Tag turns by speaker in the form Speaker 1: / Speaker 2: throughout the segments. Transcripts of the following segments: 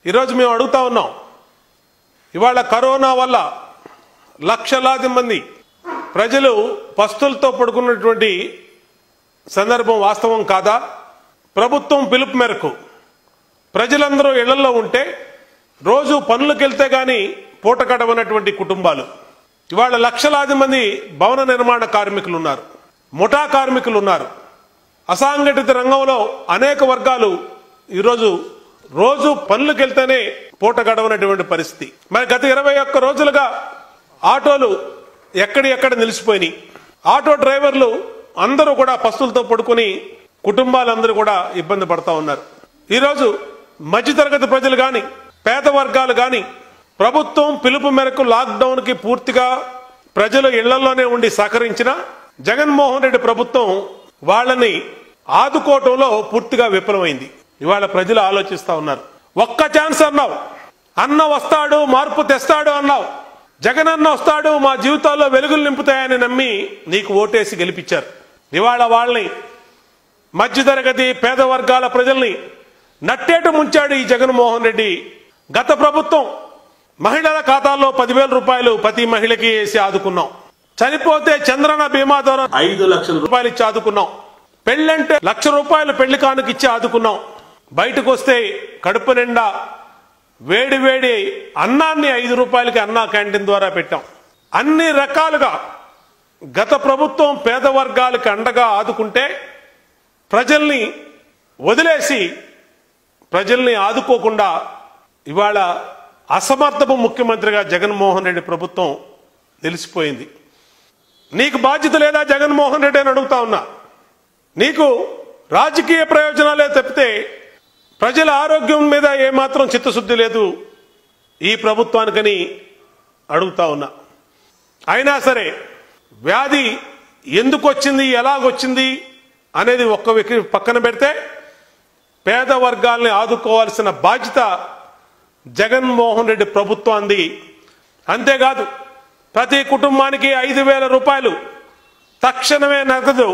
Speaker 1: ఈరోజు మేము అడుగుతా ఉన్నాం, ఇవాళ కరోనా వల్ల లక్షలాది మంది ప్రజలు పస్తులతో పడుకున్నటువంటి సందర్భం వాస్తవం కాదా? ప్రభుత్వం పిలుపు మేరకు ప్రజలందరూ ఇళ్లలో ఉంటే రోజు పనులకు వెళ్తే గాని పూట గడవనటువంటి కుటుంబాలు, ఇవాళ లక్షలాది మంది భవన నిర్మాణ కార్మికులు ఉన్నారు, ముఠా కార్మికులు ఉన్నారు, అసంఘటిత రంగంలో అనేక వర్గాలు ఈరోజు రోజు పనులకు వెళ్తేనే పూట గడవనటువంటి పరిస్థితి. మరి గత 21 రోజులుగా ఆటోలు ఎక్కడ నిలిచిపోయినాయి. ఆటో డ్రైవర్లు అందరూ కూడా పస్తులతో పడుకుని కుటుంబాలందరూ కూడా ఇబ్బంది పడతా ఉన్నారు. ఈరోజు మధ్యతరగతి ప్రజలు గాని పేద వర్గాలు గాని ప్రభుత్వం పిలుపు మేరకు లాక్డౌన్ కి పూర్తిగా ప్రజలు ఇళ్లలోనే ఉండి సహకరించిన జగన్మోహన్ రెడ్డి ప్రభుత్వం వాళ్ళని ఆదుకోవటంలో పూర్తిగా విఫలమైంది. ఇవాళ ప్రజలు ఆలోచిస్తా ఉన్నారు. ఒక్క ఛాన్స్ అన్నావు, అన్న వస్తాడు మార్పు తెస్తాడు అన్నావు, జగన్ అన్న వస్తాడు మా జీవితాల్లో వెలుగులు నింపుతాయని నమ్మి నీకు ఓటేసి గెలిపించారు. ఇవాళ వాళ్ళని మధ్యతరగతి పేద వర్గాల ప్రజల్ని నట్టేటు ముంచాడు ఈ జగన్మోహన్ రెడ్డి. గత ప్రభుత్వం మహిళల ఖాతాల్లో 10,000 రూపాయలు ప్రతి మహిళకి వేసి ఆదుకున్నాం. చనిపోతే చంద్రన్న బీమా ద్వారా 5 లక్షల రూపాయలు ఇచ్చి ఆదుకున్నాం. పెళ్ళంటే 1,00,000 రూపాయలు పెళ్లి కానుక ఇచ్చి ఆదుకున్నాం. బయటకు వస్తే కడుపు నిండా వేడి వేడి అన్నాన్ని 5 రూపాయలకి అన్నా క్యాంటీన్ ద్వారా పెట్టాం. అన్ని రకాలుగా గత ప్రభుత్వం పేద వర్గాలకు అండగా ఆదుకుంటే ప్రజల్ని వదిలేసి ప్రజల్ని ఆదుకోకుండా ఇవాళ అసమర్థపు ముఖ్యమంత్రిగా జగన్మోహన్ రెడ్డి ప్రభుత్వం నిలిచిపోయింది. నీకు బాధ్యత లేదా జగన్మోహన్ రెడ్డి అని అడుగుతా ఉన్నా. నీకు రాజకీయ ప్రయోజనాలే తప్పితే ప్రజల ఆరోగ్యం మీద ఏమాత్రం చిత్తశుద్ధి లేదు ఈ ప్రభుత్వానికని అడుగుతా ఉన్నా. అయినా సరే వ్యాధి ఎందుకు వచ్చింది, ఎలాగొచ్చింది అనేది ఒక్క పక్కన పెడితే పేద వర్గాల్ని ఆదుకోవాల్సిన బాధ్యత జగన్మోహన్ రెడ్డి ప్రభుత్వాన్ని. అంతేకాదు ప్రతి కుటుంబానికి 5,000 రూపాయలు తక్షణమే నగదు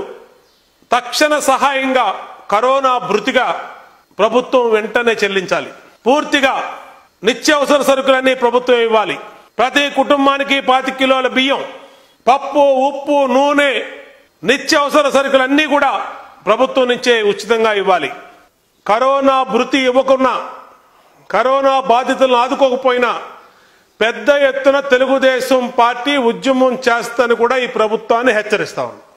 Speaker 1: తక్షణ సహాయంగా కరోనా భృతిగా ప్రభుత్వం వెంటనే చెల్లించాలి. పూర్తిగా నిత్యావసర సరుకులన్నీ ప్రభుత్వం ఇవ్వాలి. ప్రతి కుటుంబానికి 25 కిలోల బియ్యం, పప్పు, ఉప్పు, నూనె, నిత్యావసర సరుకులన్నీ కూడా ప్రభుత్వం నుంచే ఉచితంగా ఇవ్వాలి. కరోనా భృతి ఇవ్వకున్నా, కరోనా బాధితులను ఆదుకోకపోయినా పెద్ద ఎత్తున తెలుగుదేశం పార్టీ ఉద్యమం చేస్తని కూడా ఈ ప్రభుత్వాన్ని హెచ్చరిస్తా ఉంది.